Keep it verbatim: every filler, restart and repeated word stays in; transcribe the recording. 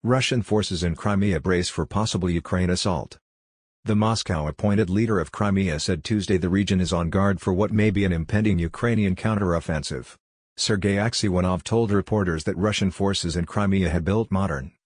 Russian forces in Crimea brace for possible Ukraine assault. The Moscow-appointed leader of Crimea said Tuesday the region is on guard for what may be an impending Ukrainian counteroffensive. Sergei Aksyonov told reporters that Russian forces in Crimea had built modern,